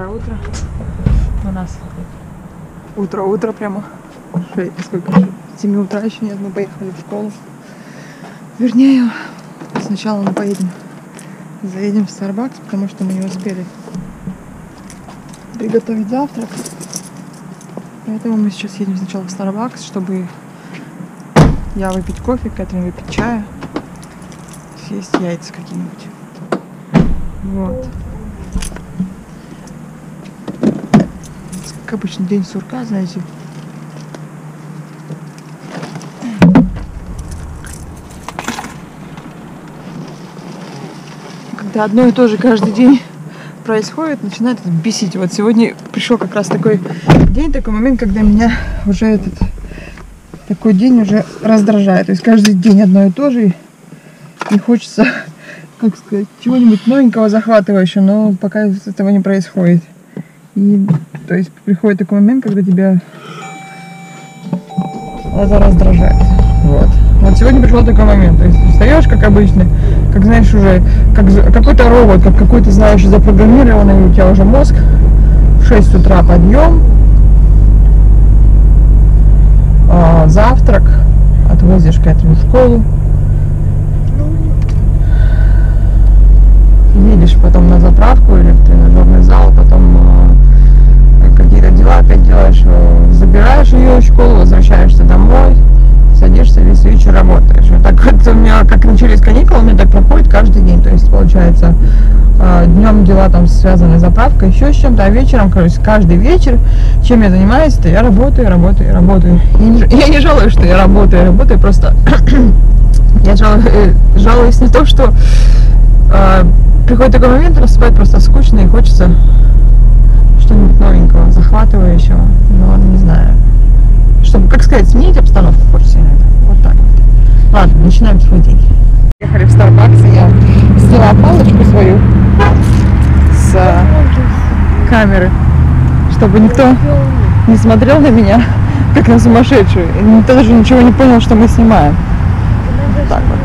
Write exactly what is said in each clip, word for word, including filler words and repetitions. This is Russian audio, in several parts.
Доброе утро. У нас утро-утро прямо. Сколько? семи утра еще нет, мы поехали в школу. Вернее, сначала мы поедем, заедем в Starbucks, потому что мы не успели приготовить завтрак. Поэтому мы сейчас едем сначала в Starbucks, чтобы я выпить кофе, Кэтрин выпить чая, съесть яйца какие-нибудь. Вот. Как обычно, день сурка, знаете. Когда одно и то же каждый день происходит, начинает это бесить. Вот сегодня пришел как раз такой день, такой момент, когда меня уже этот такой день уже раздражает. То есть каждый день одно и то же, и не хочется, как сказать, чего-нибудь новенького, захватывающего, но пока этого не происходит. И то есть приходит такой момент, когда тебя это раздражает. Вот. Вот сегодня пришел такой момент. То есть встаешь, как обычно, как знаешь, уже как какой-то робот, как какой-то, знаешь, запрограммированный, у тебя уже мозг. В шесть утра подъем, э, завтрак, отвозишь Кэтрин в школу, едешь потом на заправку или в тренажерный зал, потом э, какие-то дела опять делаешь, э, забираешь ее в школу, возвращаешься домой, садишься, весь вечер работаешь. Вот так вот у меня, как начались каникулы, у меня так проходит каждый день. То есть получается, э, днем дела там связаны с заправкой, еще с чем-то, а вечером, короче, каждый вечер, чем я занимаюсь, то я работаю, работаю, работаю. Я не, я не жалуюсь, что я работаю, работаю, просто я жалуюсь, жалуюсь на то, что э, приходит такой момент, наступает просто скучно и хочется что-нибудь новенького, захватывающего, но не знаю. Чтобы, как сказать, сменить обстановку хочется иногда. Вот так вот. Ладно, начинаем свой день. Ехали в Starbucks, и я сняла палочку свою с а, камеры, чтобы никто не смотрел на меня, как на сумасшедшую. И никто даже ничего не понял, что мы снимаем. Вот так вот.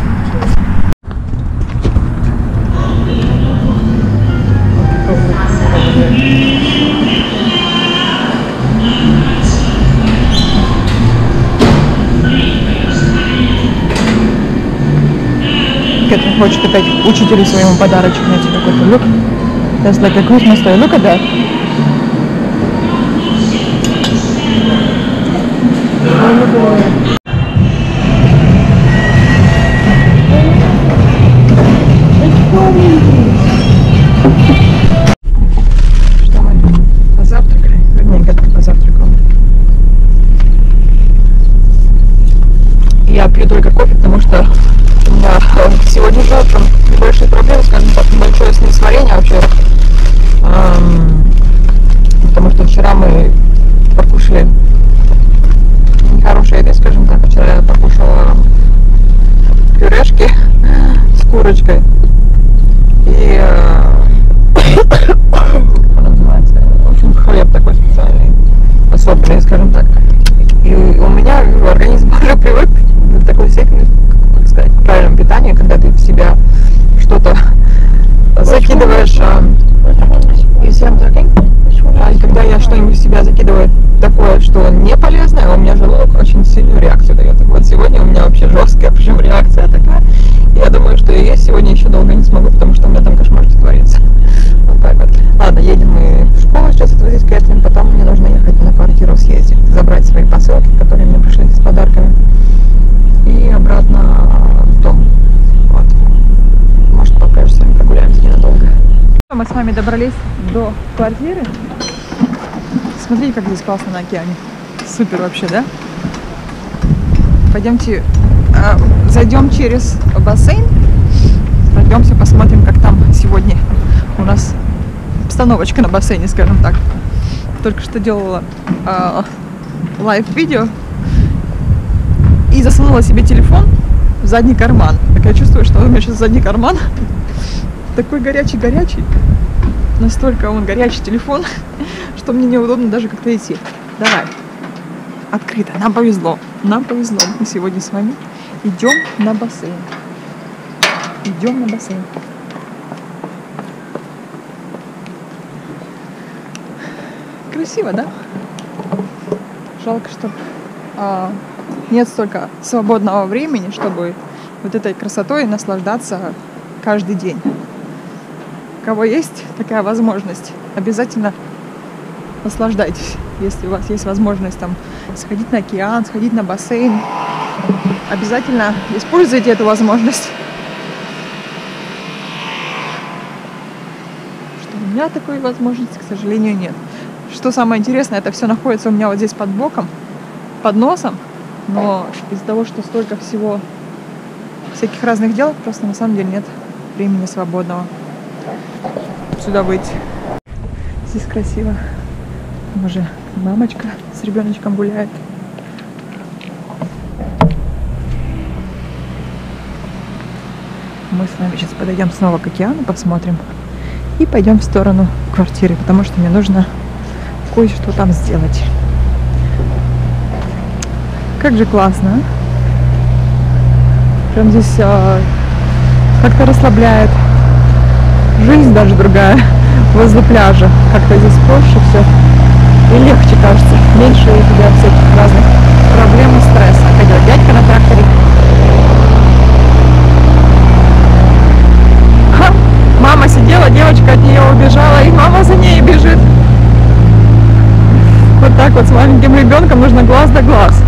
Кэтрин хочет опять учителю своему подарочек найти какой-то. Look, that's like a Christmas toy. Look at that. Что мы позавтракали? Вернее, Кэтрин позавтракала. Я пью только кофе, потому что у меня сегодня же утром небольшие проблемы, скажем так, небольшое несварение вообще. Эм, потому что вчера мы покушали нехорошее еды, скажем так. Вчера я покушала пюрешки с курочкой. И э, она называется, в общем, хлеб такой специальный, особенный, скажем так. И у меня организм уже привык до такой степени, как сказать, к правильному питанию, когда ты в себя что-то закидываешь, и всем таким, когда я что-нибудь в себя закидываю такое, что не полезное, у меня желудок очень сильную реакцию дает. Вот сегодня у меня вообще жесткая, причем реакция такая. Я думаю, что я сегодня еще долго не смогу, потому что у меня там кошмар творится. Вот так вот. Ладно, едем мы в школу сейчас отвозить Кэтрин, потом мне нужно ехать на квартиру съездить, забрать свои посылки, которые мне пришли с подарками, и обратно в дом. Вот. Может, пока же с вами прогуляемся ненадолго. Мы с вами добрались до квартиры. Смотрите, как здесь классно на океане. Супер вообще, да? Пойдемте, э, зайдем через бассейн, пройдемся, посмотрим, как там сегодня у нас обстановочка на бассейне, скажем так. Только что делала э, лайв-видео и засунула себе телефон в задний карман. Так я чувствую, что у меня сейчас задний карман такой горячий-горячий. Настолько он горячий телефон, что мне неудобно даже как-то идти. Давай. Открыто. Нам повезло. Нам повезло. Мы сегодня с вами идем на бассейн. Идем на бассейн. Красиво, да? Жалко, что а, нет столько свободного времени, чтобы вот этой красотой наслаждаться каждый день. У кого есть такая возможность, обязательно наслаждайтесь. Если у вас есть возможность там сходить на океан, сходить на бассейн, обязательно используйте эту возможность. Что у меня такой возможности, к сожалению, нет. Что самое интересное, это все находится у меня вот здесь под боком, под носом, но из-за того, что столько всего, всяких разных дел, просто на самом деле нет времени свободного сюда выйти. Здесь красиво. Уже мамочка с ребеночком гуляет. Мы с вами сейчас подойдем снова к океану, посмотрим. И пойдем в сторону квартиры, потому что мне нужно кое-что там сделать. Как же классно, а? Прям здесь а, как-то расслабляет. Жизнь даже другая возле пляжа. Как-то здесь проще все. И легче, кажется. Меньше у тебя всяких разных проблем и стресса. Пойдет дядька на тракторе. Ха! Мама сидела, девочка от нее убежала, и мама за ней бежит. Вот так вот с маленьким ребенком нужно глаз да глаз.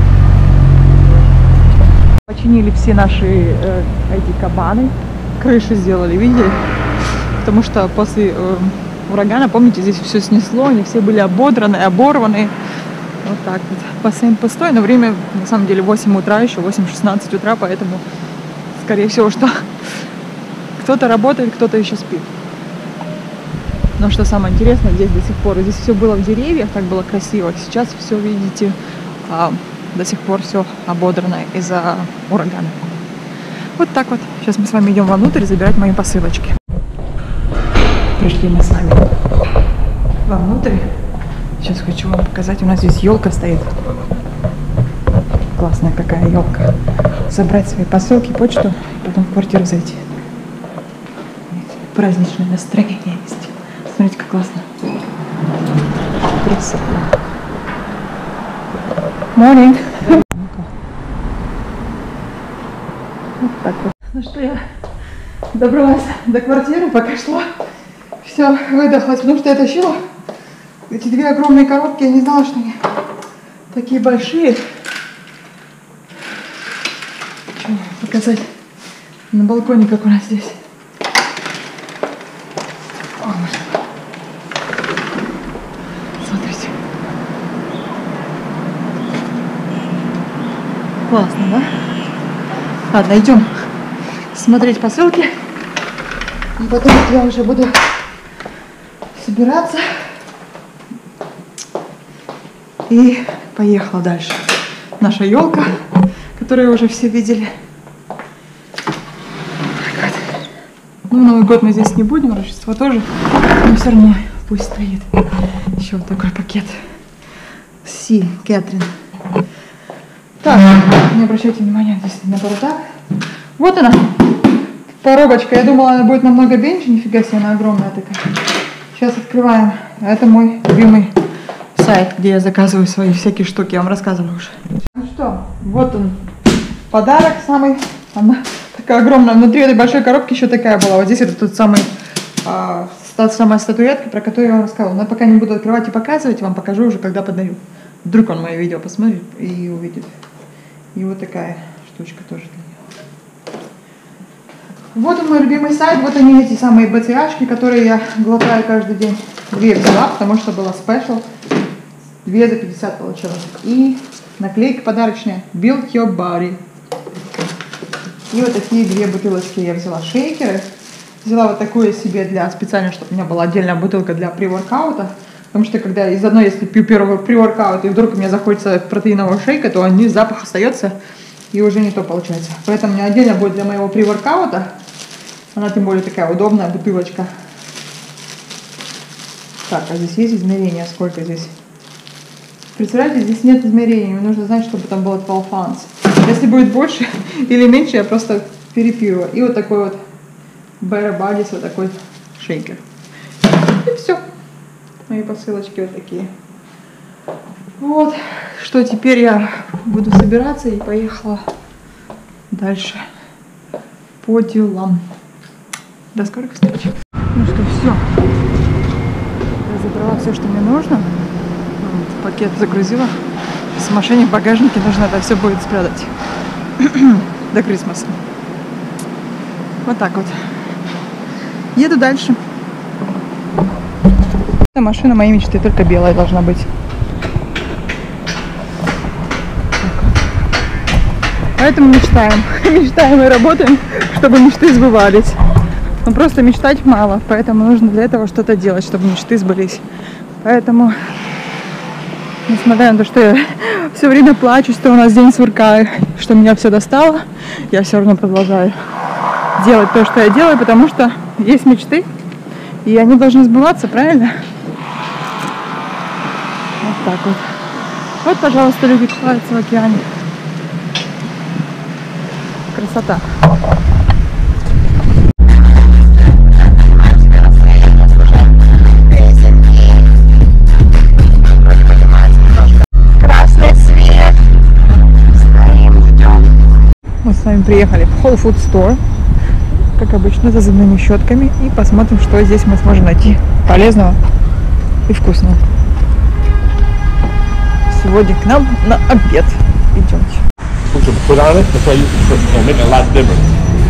Починили все наши э, эти кабаны. Крыши сделали, видели? Потому что после э, урагана, помните, здесь все снесло, они все были ободраны, оборваны. Вот так вот. Бассейн пустой, но время на самом деле восемь утра, еще восемь шестнадцать утра, поэтому скорее всего, что кто-то работает, кто-то еще спит. Но что самое интересное, здесь до сих пор, здесь все было в деревьях, так было красиво. Сейчас все, видите, а, до сих пор все ободрано из-за урагана. Вот так вот. Сейчас мы с вами идем вовнутрь забирать мои посылочки. Пришли мы с вами вовнутрь. Сейчас хочу вам показать. У нас здесь елка стоит. Классная какая елка. Забрать свои посылки, почту, и потом в квартиру зайти. Праздничное настроение есть. Смотрите, как классно. Красиво. Morning. Вот так вот. Ну что, я добралась до квартиры, пока шла. Все, выдохлась, потому что я тащила эти две огромные коробки. Я не знала, что они такие большие. Хочу вам показать на балконе, как у нас здесь. О, смотрите. Классно, да? Ладно, идем смотреть посылки. И потом я уже буду собираться. И поехала дальше. Наша елка, которую уже все видели. Ну, Новый год мы здесь не будем, Рождество тоже. Но все равно пусть стоит. Еще вот такой пакет. Си, Кэтрин. Так, не обращайте внимания здесь на бардак. Вот она, коробочка. Я думала, она будет намного меньше. Нифига себе, она огромная такая. Сейчас открываем. Это мой любимый сайт, где я заказываю свои всякие штуки. Я вам рассказывала уже. Ну что, вот он, подарок самый. Она такая огромная. Внутри этой большой коробки еще такая была. Вот здесь это тот самый, а, та самая статуэтка, про которую я вам рассказывала. Но я пока не буду открывать и показывать, вам покажу уже, когда подаю. Вдруг он мое видео посмотрит и увидит. И вот такая штучка тоже для него. Вот он мой любимый сайт. Вот они, эти самые БЦАшки, которые я глотаю каждый день. Две взяла, потому что была спешл. Две за пятьдесят получилось. И наклейка подарочная. Build your body. И вот такие две бутылочки я взяла. Шейкеры. Взяла вот такую себе для специально, чтобы у меня была отдельная бутылка для pre-воркаута. Потому что когда из одной, если пью первый pre-воркаут, и вдруг у меня захочется протеинового шейка, то они, запах остается, и уже не то получается. Поэтому у меня отдельно будет для моего pre-воркаута. Она тем более такая удобная бутылочка. Так, а здесь есть измерение? Сколько здесь? Представляете, здесь нет измерений. Мне нужно знать, чтобы там было двенадцать оунс. Если будет больше или меньше, я просто перепью. И вот такой вот Better Bodies, вот такой шейкер. И все. Мои посылочки вот такие. Вот, что теперь я буду собираться и поехала дальше по делам. До скорых встреч. Ну что, все. Я забрала все, что мне нужно. Вот, пакет загрузила. С машиной в багажнике нужно это все будет спрятать до Крисмаса. Вот так вот. Еду дальше. Эта машина моей мечты, только белая должна быть. Поэтому мечтаем. Мечтаем и работаем, чтобы мечты сбывались. Но просто мечтать мало, поэтому нужно для этого что-то делать, чтобы мечты сбылись. Поэтому, несмотря на то, что я все время плачу, что у нас день сурка, что меня все достало, я все равно продолжаю делать то, что я делаю, потому что есть мечты, и они должны сбываться, правильно? Вот так вот. Вот, пожалуйста, люди купаются в океане. Красота. Красный свет. Стоим, ждем. Мы с вами приехали в Whole Foods Store, как обычно, за зубными щетками, и посмотрим, что здесь мы сможем найти полезного и вкусного. Сегодня к нам на обед. Идемте. Put on it, that's why you it'll make a lot difference.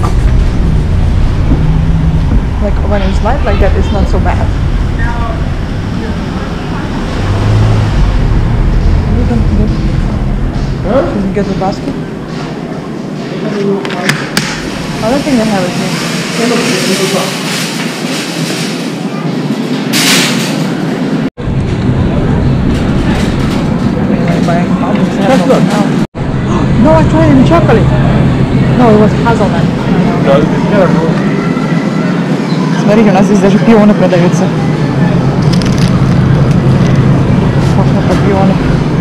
Like when it's light like that, it's not so bad. You can get, huh? You can get the basket. I don't think they have it here. That's good. No, I tried in chocolate. No, it was hazelnut. Смотрите, у нас здесь даже пионы продаются. Можно по пионы.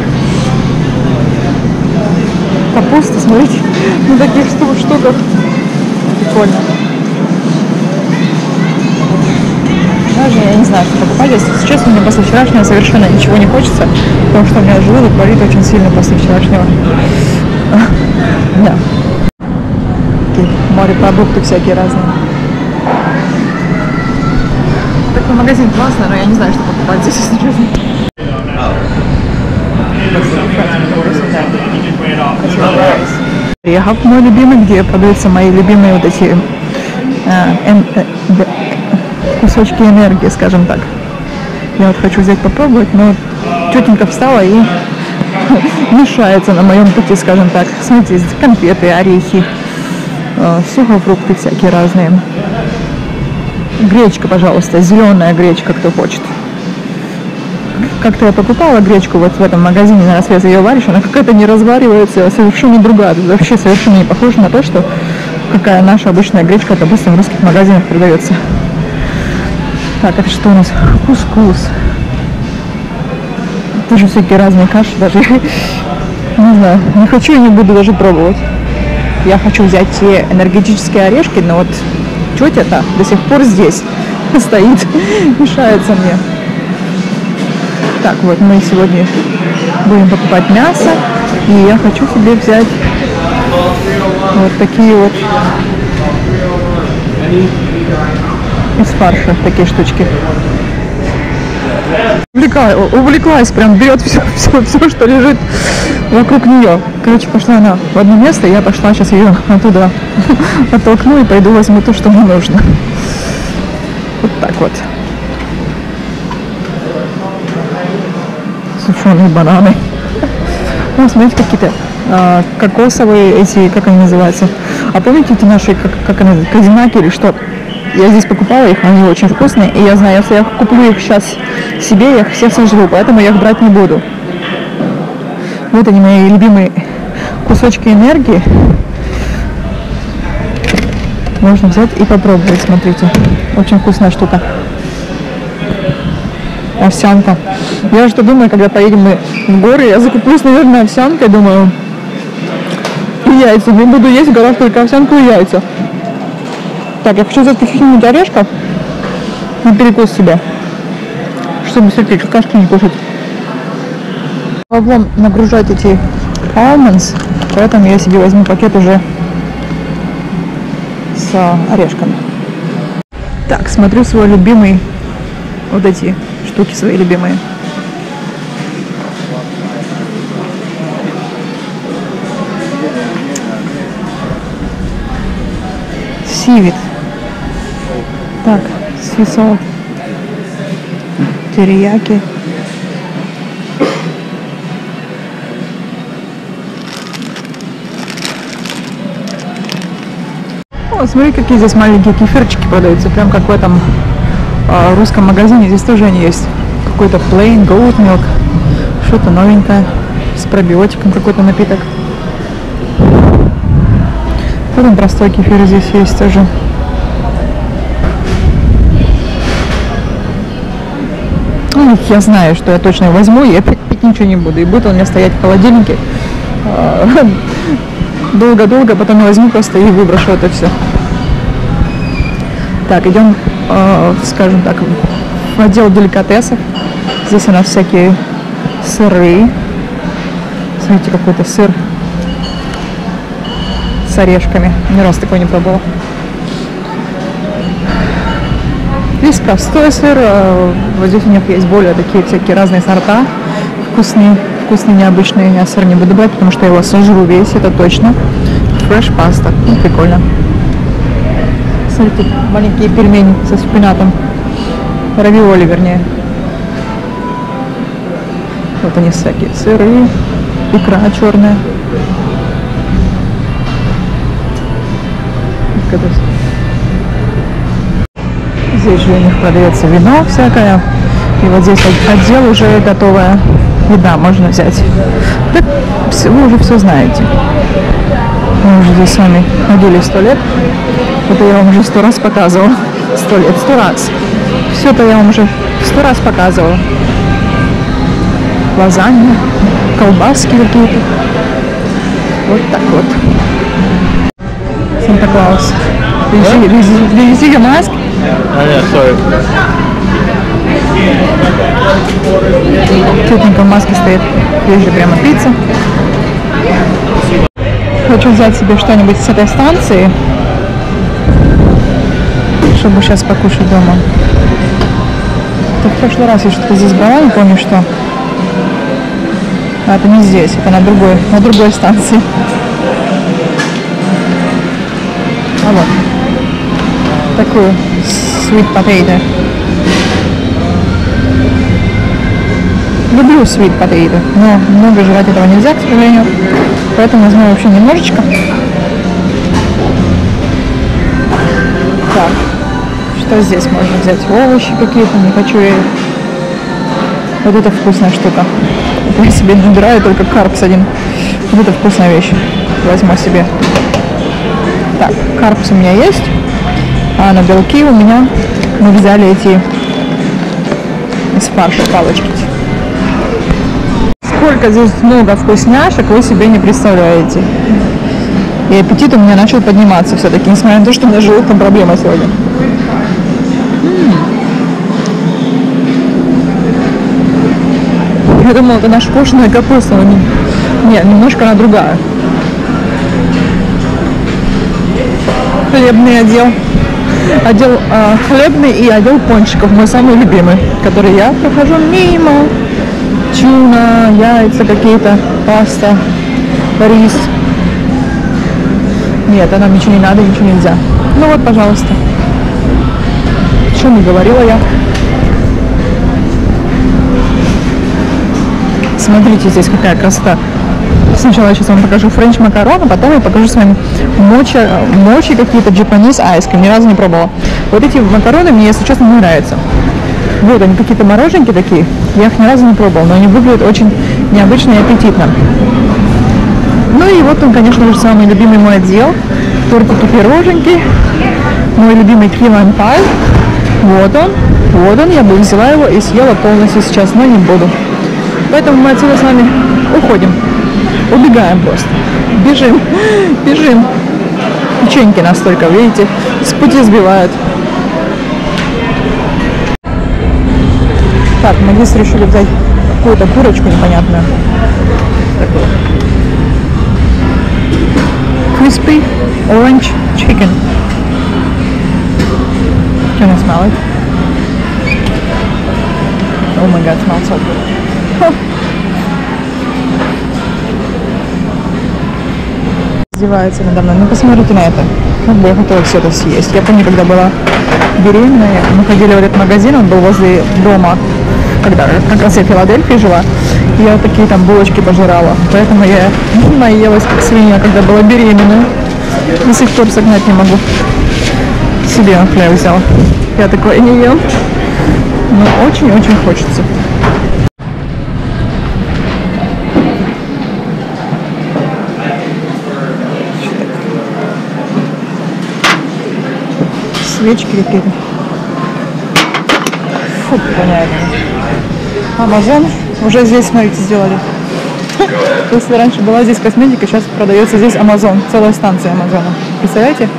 Капуста, смотрите, на таких штуках. Прикольно. Даже я не знаю, что покупать. Если честно, мне после вчерашнего совершенно ничего не хочется, потому что у меня желудок болит очень сильно после вчерашнего. Да. Такие морепродукты всякие разные. Такой магазин классный, но я не знаю, что покупать здесь, если честно. Приехав в мой любимый, где продаются мои любимые вот эти э, э, э, кусочки энергии, скажем так. Я вот хочу взять попробовать, но тетенька встала и мешается на моем пути, скажем так. Смотрите, здесь конфеты, орехи, э, сухофрукты всякие разные. Гречка, пожалуйста, зеленая гречка, кто хочет. Как-то я покупала гречку вот в этом магазине на рассвет, ее варишь, она какая-то не разваривается, совершенно другая. Вообще совершенно не похожа на то, что какая наша обычная гречка, допустим, в русских магазинах продается. Так, это что у нас? Кускус. Тоже всякие разные каши, даже не знаю, не хочу и не буду даже пробовать. Я хочу взять те энергетические орешки, но вот тетя-то до сих пор здесь стоит, мешается мне. Так, вот мы сегодня будем покупать мясо, и я хочу себе взять вот такие вот из фарша, такие штучки. Увлеклась, увлеклась, прям берет все, все, все, что лежит вокруг нее. Короче, пошла она в одно место, и я пошла сейчас ее оттуда оттолкну и пойду возьму то, что мне нужно. Вот так вот. Сушеные бананы. Ну, смотрите, какие-то а, кокосовые эти, как они называются. А помните эти наши, как, как они, казинаки или что? Я здесь покупала их, они очень вкусные. И я знаю, если я куплю их сейчас себе, я их всех сожру, поэтому я их брать не буду. Вот они, мои любимые кусочки энергии. Можно взять и попробовать, смотрите. Очень вкусная штука. Овсянка. Я что думаю, когда поедем мы в горы, я закуплюсь, наверное, овсянкой, думаю, и яйца. Не буду есть в горах только овсянку и яйца. Так, я хочу взять каких-нибудь орешков на перекус себе. особо всякие какашки не кушать. Облом нагружать эти almonds, поэтому я себе возьму пакет уже с орешками. Так, смотрю свой любимый, вот эти штуки свои любимые. Сивит. Так, сисол. Терияки. О, смотри, какие здесь маленькие кефирчики продаются, прям как в этом э, русском магазине. Здесь тоже они есть. Какой-то plain goat milk, что-то новенькое, с пробиотиком какой-то напиток. Потом простой кефир здесь есть тоже. Ну, я знаю, что я точно его возьму, и я пить ничего не буду. И будет он у меня стоять в холодильнике долго-долго, потом я возьму просто и выброшу это все. Так, идем, э, скажем так, в отдел деликатесов. Здесь у нас всякие сыры. Смотрите, какой-то сыр с орешками. Ни разу такой не пробовала. Здесь простой сыр. Вот здесь у них есть более такие всякие разные сорта. Вкусные, вкусные, необычные. Я сыр не буду брать, потому что я его сожру весь, это точно. Фреш паста. Ну, прикольно. Смотрите, маленькие пельмени со шпинатом. Равиоли, вернее. Вот они всякие. Сыры, икра черная. Здесь же у них продается вино всякое. И вот здесь отдел уже готовая еда можно взять. Так, вы уже все знаете. Мы уже здесь с вами ходили сто лет. Это я вам уже сто раз показывала. Сто лет, сто раз. Все-то я вам уже сто раз показывала. Лазанья, колбаски какие-то. Вот так вот. Санта-Клаус. Did you see your mask? Oh yeah, sorry. Тетенька в маске стоит. Здесь же прямо пицца. Хочу взять себе что-нибудь с этой станции, чтобы сейчас покушать дома. Это в прошлый раз я что-то здесь брала, не помню что. А это не здесь, это на другой, на другой станции. А вот. Такую sweet potato. Люблю sweet potato, но много жрать этого нельзя, к сожалению. Поэтому возьму вообще немножечко. Так, что здесь можно взять? Овощи какие-то, не хочу я их. Вот это вкусная штука. Я себе набираю только карпс один. Вот это вкусная вещь. Возьму себе. Так, карпс у меня есть. А на белки у меня мы взяли эти из фарша палочки. Сколько здесь много вкусняшек, вы себе не представляете. И аппетит у меня начал подниматься все-таки, несмотря на то, что у меня с желудком проблема сегодня. Я думала, это наша кошеная капуста, но не... нет, немножко она другая. Хлебный отдел. Отдел э, хлебный и отдел пончиков, мой самый любимый, который я прохожу мимо. Тюна, яйца какие-то, паста, рис. Нет, а нам ничего не надо, ничего нельзя. Ну вот, пожалуйста. Что не говорила я? Смотрите, здесь какая красота. Сначала я сейчас вам покажу френч макарон, а потом я покажу с вами мочи, мочи какие-то japanese ice cream. Ни разу не пробовала. Вот эти макароны мне, если честно, не нравятся. Вот они какие-то мороженки такие. Я их ни разу не пробовала, но они выглядят очень необычно и аппетитно. Ну и вот он, конечно же, самый любимый мой отдел. Тортики, пироженки. Мой любимый key lime pie. Вот он. Вот он. Я бы взяла его и съела полностью сейчас, но не буду. Поэтому мы отсюда с вами уходим. Убегаем просто. Бежим. Бежим. Печеньки настолько, видите, с пути сбивают. Так, мы здесь решили взять какую-то курочку непонятную. Такую. Crispy orange chicken. Can you smell it? Oh my god, smells so good. Издевается надо мной. Ну посмотрите на это. Как бы я хотела все это съесть. Я помню, когда была беременная, мы ходили в этот магазин, он был возле дома, когда как раз я в Филадельфии жила. И я такие там булочки пожирала. Поэтому я наелась как свинья, когда была беременная. До сих пор согнать не могу. Себе на хлеб взяла. Я такое не ем. Но очень-очень хочется. Свечки какие-то. Фу, воняет. Амазон уже здесь, смотрите, сделали. Если раньше была здесь косметика, сейчас продается здесь Амазон. Целая станция Амазона. Представляете?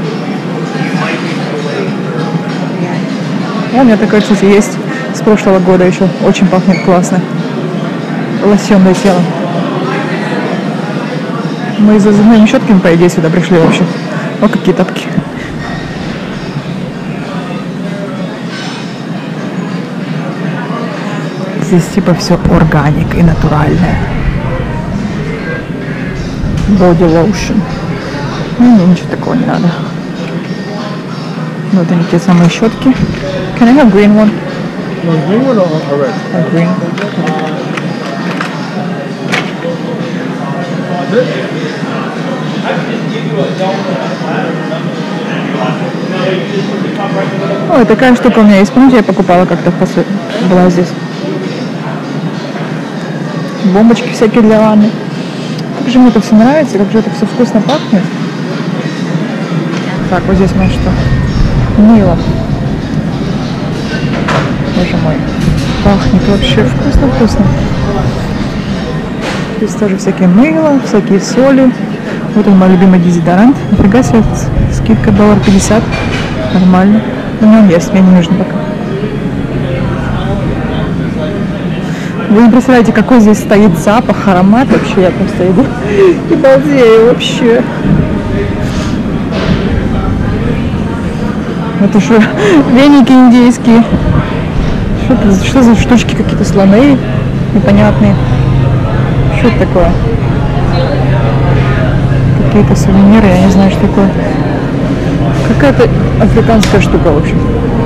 У меня такое, кстати, есть с прошлого года еще. Очень пахнет классно. Лосьон для тела. Мы за зубными щетками, по идее, сюда пришли вообще. О, какие тапки. Здесь типа все органик и натуральное. Body lotion. Ну, мне ничего такого не надо. Вот они, те самые щетки. Can I have green one? Green one or red? A green. Ой, такая штука у меня есть. Помните, я покупала как-то в посуде. Была здесь. Бомбочки всякие для ванны. Как же мне это все нравится, как же это все вкусно пахнет. Так, вот здесь у нас что? Мыло. Боже мой. Пахнет вообще вкусно-вкусно. Здесь тоже всякие мыло, всякие соли. Вот он мой любимый дезодорант. Нифига себе, скидка доллар пятьдесят. Нормально. У меня он есть, мне не нужно пока. Вы не представляете, какой здесь стоит запах, аромат вообще. Я просто иду и балдею вообще. Это что, веники индейские. Что это, что за штучки какие-то слоны непонятные. Что это такое? Какие-то сувениры, я не знаю, что такое. Какая-то африканская штука, в общем.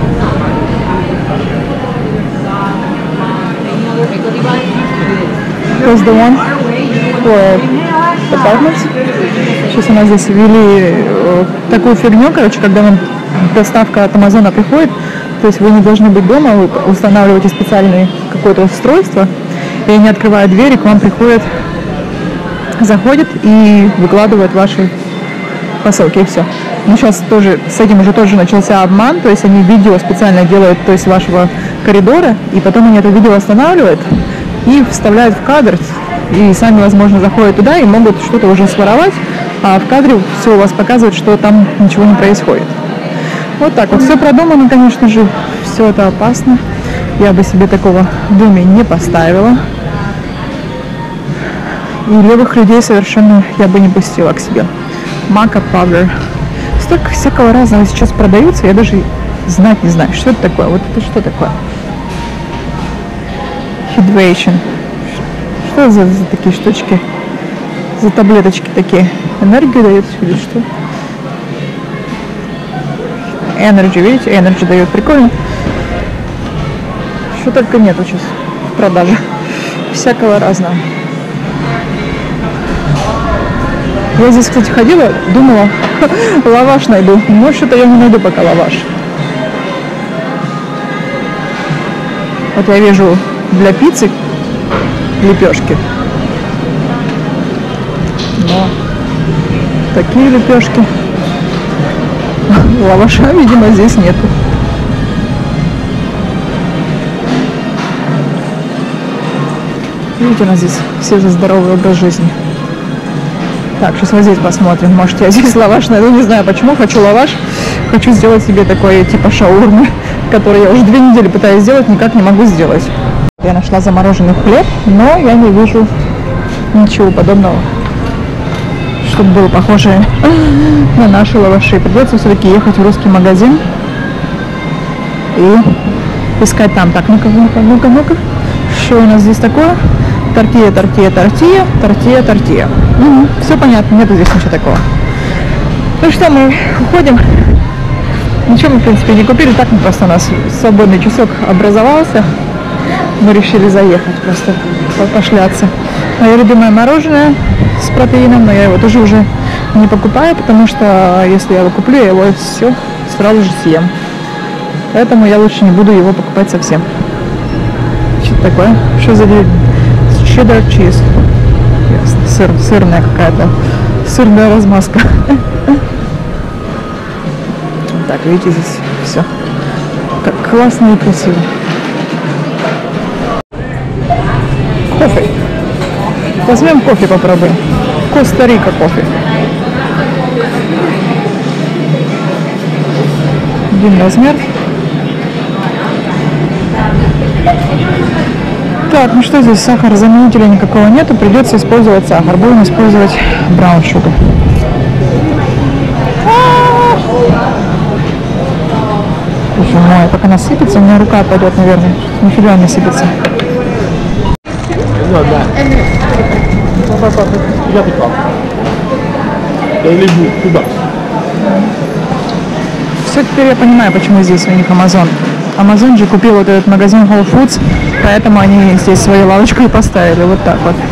Here's the one for apartments. Сейчас у нас здесь ввели такую фигню, короче, когда вам доставка от Амазона приходит, то есть вы не должны быть дома, вы устанавливаете специальное какое-то устройство, и они открывают двери, к вам приходят, заходят и выкладывают ваши посылки, и все. Ну, сейчас тоже, с этим уже тоже начался обман, то есть они видео специально делают, то есть вашего коридора, и потом они это видео останавливают и вставляют в кадр, и сами, возможно, заходят туда и могут что-то уже своровать, а в кадре все у вас показывает, что там ничего не происходит. Вот так вот. Все продумано, конечно же, все это опасно. Я бы себе такого в доме не поставила. И левых людей совершенно я бы не пустила к себе. Мака Powder. Столько всякого разного сейчас продаются, я даже знать не знаю, что это такое. Вот это что такое? Hydration. Что за, за такие штучки? За таблеточки такие. Энергию дают или что? Energy, видите? Energy дает. Прикольно. Что только нету сейчас в продаже. Всякого разного. Я здесь, кстати, ходила, думала, лаваш найду. Но что-то я не найду пока лаваш. Вот я вижу для пиццы лепешки. Но такие лепешки. Лаваша, видимо, здесь нету. Видите, у нас здесь все за здоровый образ жизни. Так, сейчас вот здесь посмотрим. Может, я здесь лаваш найду. Не знаю почему. Хочу лаваш. Хочу сделать себе такое типа шаурмы. который я уже две недели пытаюсь сделать, никак не могу сделать. Я нашла замороженный хлеб, но я не вижу ничего подобного, чтобы было похоже на наши лаваши. Придется все-таки ехать в русский магазин и искать там. Так, ну-ка, ну-ка, ну-ка, ну-ка. Что у нас здесь такое? Тортия, тортия, тортия, тортия, тортия. Угу, все понятно, нету здесь ничего такого. Ну что, мы уходим. Ничего мы, в принципе, не купили. Так, мы просто у нас свободный часок образовался. Мы решили заехать, просто пошляться. Мое любимое мороженое с протеином, но я его тоже уже не покупаю, потому что если я его куплю, я его все сразу же съем. Поэтому я лучше не буду его покупать совсем. Что это такое? Что за cheddar cheese? Ясно. Сыр, сырная какая-то. Сырная размазка. Так, видите, здесь все как классно и красиво. Кофе. Возьмем кофе, попробуем. Коста-Рика кофе. Один размер. Так, ну что здесь? Сахарозаменителя никакого нету. Придется использовать сахар. Будем использовать браун шугар. Боже мой, как она сыпется, у меня рука отпадет, наверное. Нифига не сыпется. No, that. You got the cup. Daily two bucks. Все, теперь я понимаю, почему здесь у них Amazon. Amazon же купил вот этот магазин Whole Foods, поэтому они здесь свою лавочку и поставили. Вот так вот.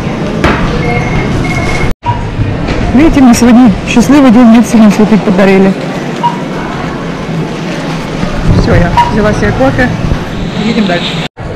Видите, мне сегодня счастливый день, мне сильно цветы подарили. Все, я взяла себе кофе. Едем дальше.